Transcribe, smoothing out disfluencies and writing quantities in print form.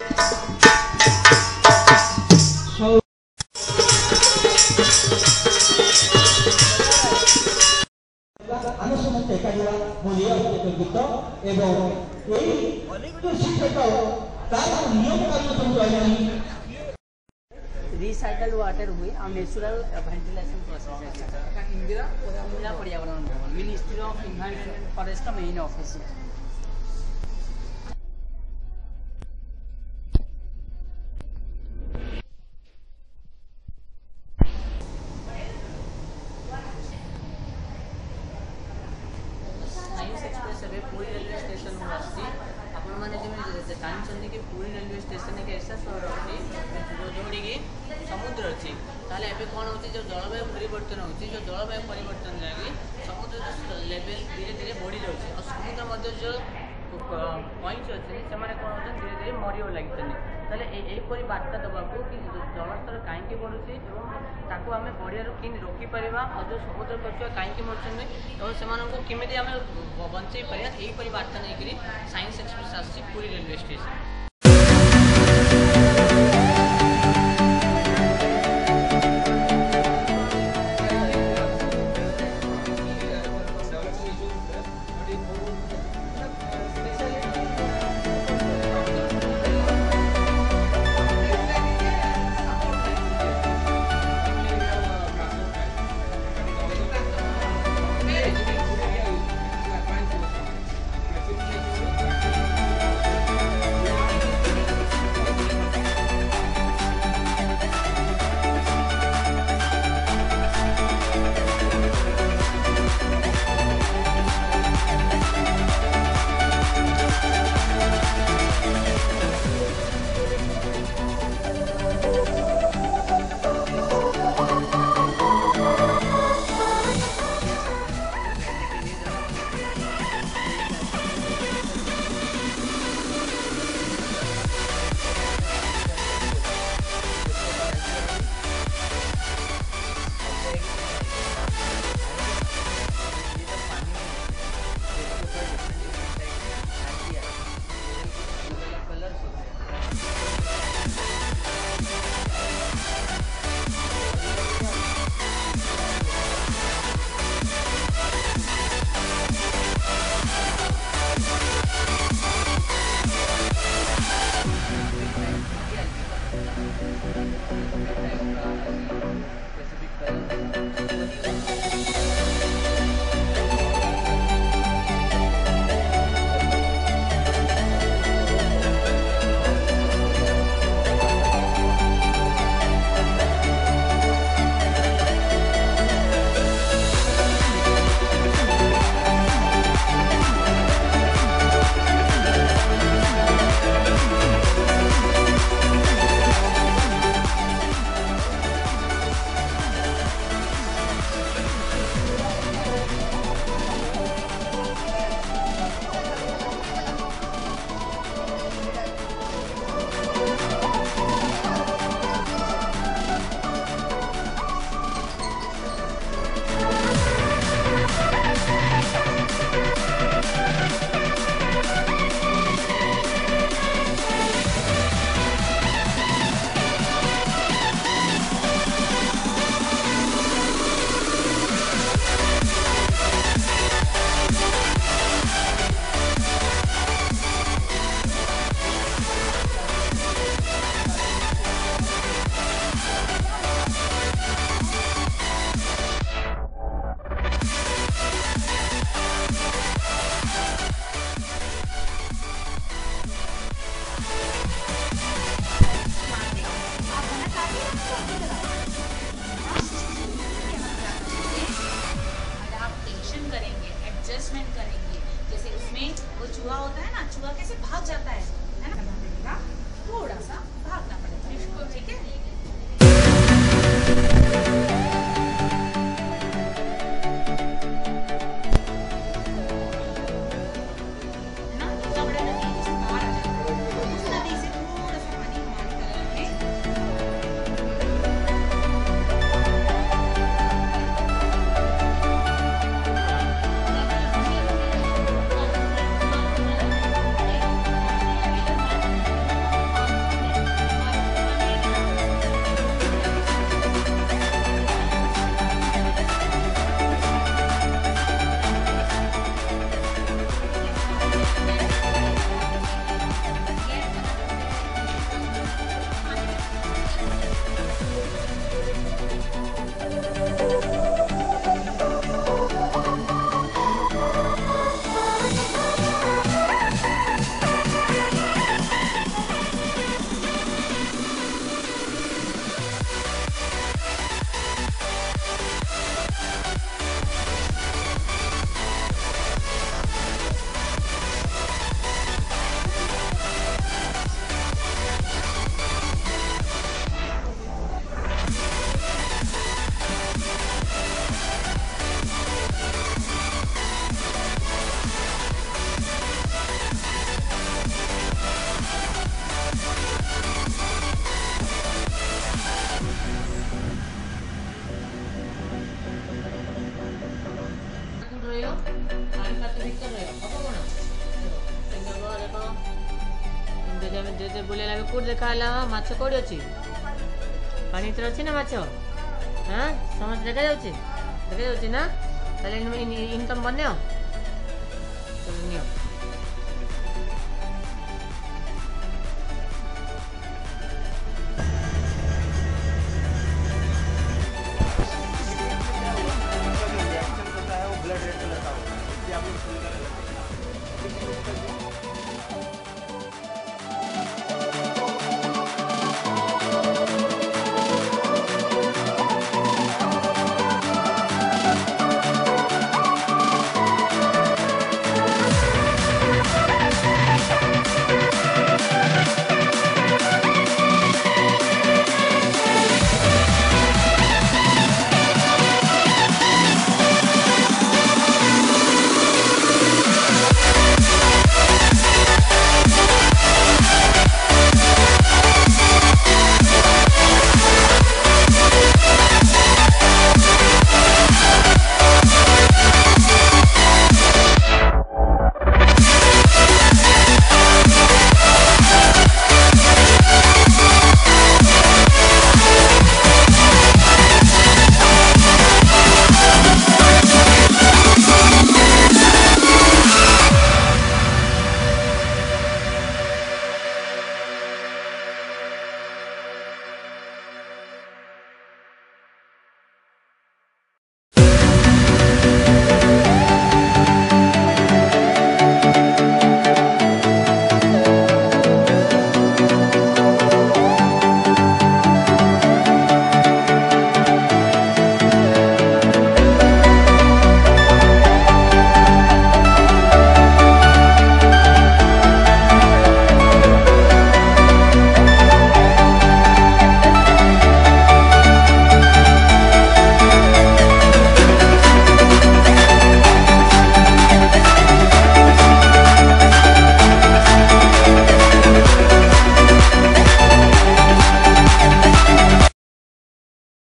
ଆମେ ସମସ୍ତେ ଏକାଠି ମୁଁ ଗୀତ ଏବଂ ଏଇ ଶିକ୍ଷକ ତାର ନିୟମ କାନୁନ ସବୁ ରହିଲାଣି। रिसाइकल वाटर हुए और नेचुरल वेंटिलेशन प्रोसेस है Indira Paryavaran Bhawan ministry of environment and forest का मेन ऑफिस है। साइंस एक्सप्रेस है पूरी रेलवे स्टेशन में आसती आपण मैंने जो जानते कि पूरी रेलवे स्टेशन एक ऐसा सहर अच्छी जोड़ी की समुद्र अच्छी ताले एबे कौन होती जो जलवायु परिवर्तन होती जो जलवायु परिवर्तन जाकि समुद्र लेवल धीरे धीरे बढ़ी जाऊँगी और समुद्र मध्य जो कईच अच्छे से कौन होते धीरे धीरे मरिया लगी ताले यहीपरी बार्ता देवाक कि जलस्तर कहीं बढ़ुची ताकू आम बढ़िया कि रोकीपर और जो समुद्र पक्षी कहीं मरुँच और से केमी आम बंचे पार यहीपरी बार्ता नहीं साइंस एक्सप्रेस आसी पूरी रेलवे स्टेशन। चूहा होता है ना, चूहा कैसे भाग जाता है ना, थोड़ा सा भागना पड़ेगा इसको, ठीक है। जे बुलेला कोड देखाला माछ कोडी अछि पानी तर अछि ना माछ हां समझ देखा जाउछि ना ताले इनकम बन्यो